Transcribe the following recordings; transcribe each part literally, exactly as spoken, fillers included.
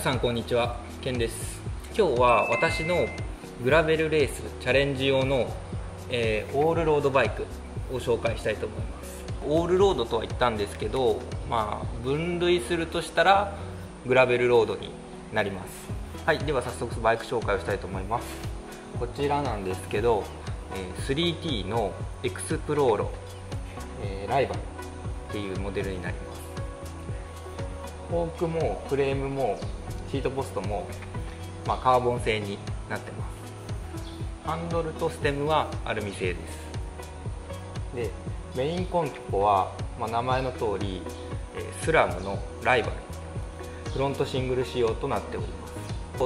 皆さんこんにちは、ケンです。今日は私のグラベルレースチャレンジ用の、えー、オールロードバイクを紹介したいと思います。オールロードとは言ったんですけど、まあ、分類するとしたらグラベルロードになります。はい、では早速バイク紹介をしたいと思います。こちらなんですけど、えー、スリーティー のエクスプローロ、えー、ライバルっていうモデルになります。フォークもフレームもシートポストも、まあ、カーボン製になってます。ハンドルとステムはアルミ製です。でメインコンポは、まあ、名前の通り、えー、スラムのライバルフロントシングル仕様となっております。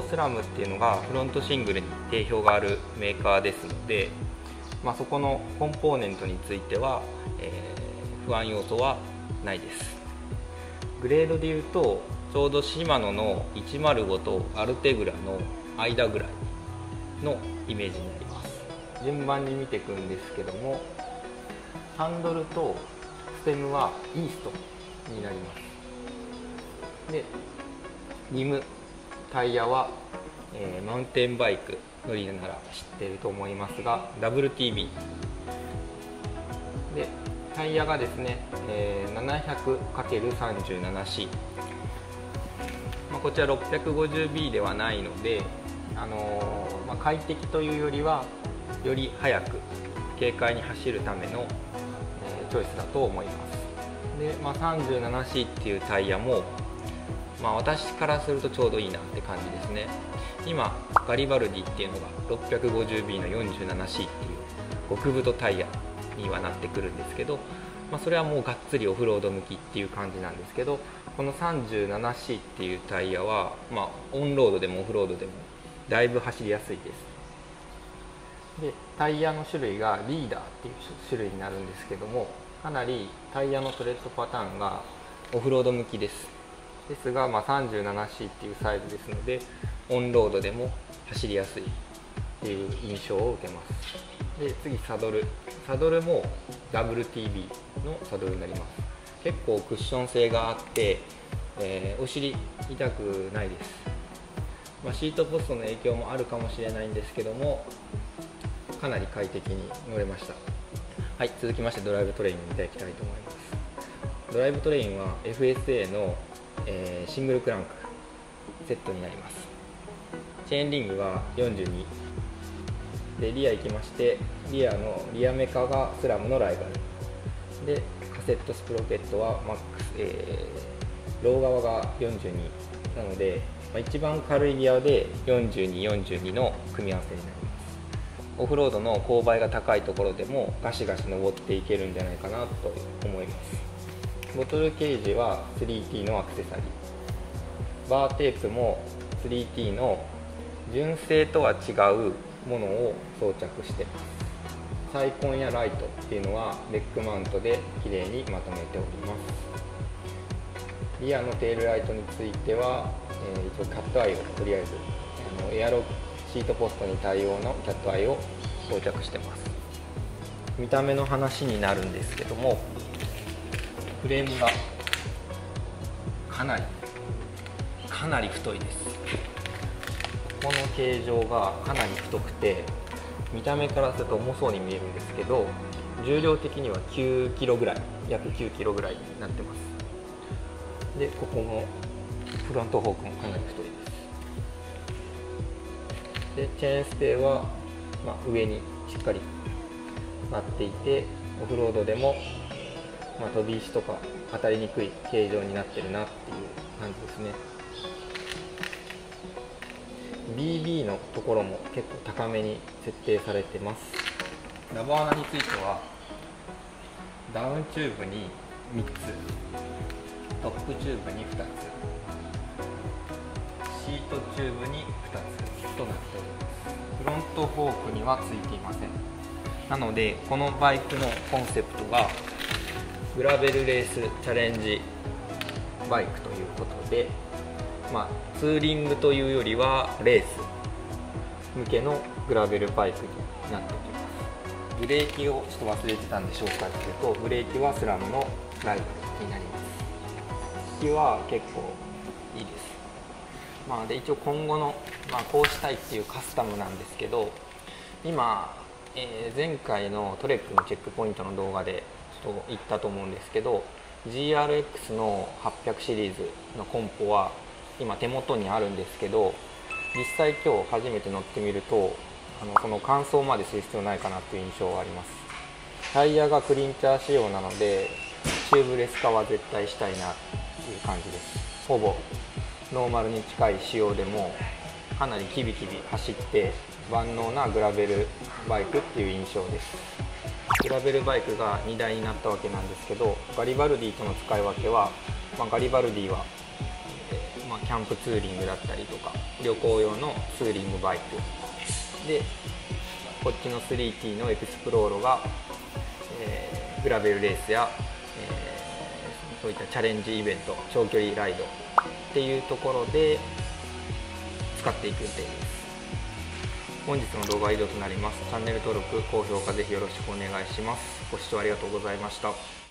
スラムっていうのがフロントシングルに定評があるメーカーですので、まあ、そこのコンポーネントについては、えー、不安要素はないです。グレードでいうとちょうどシマノのいちまるごとアルテグラの間ぐらいのイメージになります。順番に見ていくんですけども、ハンドルとステムはイーストになります。でリムタイヤは、えー、マウンテンバイク乗りなら知っていると思いますが ダブリューティービー でタイヤがですね、えー、ななひゃくかけるさんじゅうななシー、まあ、こちら ろっぴゃくごじゅうビー ではないので、あのーまあ、快適というよりはより速く軽快に走るための、えー、チョイスだと思います。で、まあ、さんじゅうななシー っていうタイヤも、まあ、私からするとちょうどいいなって感じですね。今ガリバルディっていうのが ろっぴゃくごじゅうビー の よんじゅうななシー っていう極太タイヤにはなってくるんですけど、まあ、それはもうがっつりオフロード向きっていう感じなんですけど、この さんじゅうななシー っていうタイヤは、まあ、オンロードでもオフロードでもだいぶ走りやすいです。でタイヤの種類がリーダーっていう種類になるんですけども、かなりタイヤのトレッドパターンがオフロード向きですですが、まあ、さんじゅうななシー っていうサイズですのでオンロードでも走りやすいっていう印象を受けます。で次サドルサドルも ダブリューティービー のサドルになります。結構クッション性があって、えー、お尻痛くないです。まあ、シートポストの影響もあるかもしれないんですけども、かなり快適に乗れました。はい、続きましてドライブトレインを見ていきたいと思います。ドライブトレインは エフエスエー の、えー、シングルクランクセットになります。チェーンリングはよんじゅうにで、リア行きまして、リアのリアメカがスラムのライバルで、カセットスプロケットはマックス、えー、ロー側がよんじゅうになので、まあ、一番軽いギアでよんじゅうに、よんじゅうにの組み合わせになります。オフロードの勾配が高いところでもガシガシ登っていけるんじゃないかなと思います。ボトルケージは スリーティー のアクセサリー、バーテープも スリーティー の純正とは違うものを装着しています。サイコンやライトっていうのはレッグマウントできれいにまとめております。リアのテールライトについては、えー、一応キャットアイをとりあえずあのエアロシートポストに対応のキャットアイを装着してます。見た目の話になるんですけども、フレームがかなりかなり太いです。この形状がかなり太くて、見た目からすると重そうに見えるんですけど、重量的にはきゅうキロぐらい、約きゅうキロぐらいになってます。でここもフロントフォークもかなり太いです。でチェーンステーは、まあ、上にしっかりなっていて、オフロードでも、まあ、飛び石とか当たりにくい形状になってるなっていう感じですね。ビービー のところも結構高めに設定されてます。ラバー穴についてはダウンチューブにみっつ、トップチューブにふたつ、シートチューブにふたつとなっております。フロントフォークにはついていません。なのでこのバイクのコンセプトがグラベルレースチャレンジバイクということで、まあ、ツーリングというよりはレース向けのグラベルバイクになっております。ブレーキをちょっと忘れてたんで紹介すると、ブレーキはスラムのライバルになります。引きは結構いいです。 まあ、で一応今後の、まあ、こうしたいっていうカスタムなんですけど、今、えー、前回のトレックのチェックポイントの動画でちょっと言ったと思うんですけど、 ジーアールエックス のはっぴゃくシリーズのコンポは今手元にあるんですけど、実際今日初めて乗ってみると、あのこの乾燥までする必要ないかなっていう印象があります。タイヤがクリンチャー仕様なのでチューブレス化は絶対したいなっていう感じです。ほぼノーマルに近い仕様でもかなりキビキビ走って万能なグラベルバイクっていう印象です。グラベルバイクがにだいになったわけなんですけど、ガリバルディとの使い分けは、まあ、ガリバルディは、えーまあ、キャンプツーリングだったりとか旅行用のツーリングバイクで、こっちの スリーティー のエクスプローロが、えー、グラベルレースや、えー、そういったチャレンジイベント、長距離ライドっていうところで使っていく予定です。本日の動画は以上となります。チャンネル登録、高評価ぜひよろしくお願いします。ご視聴ありがとうございました。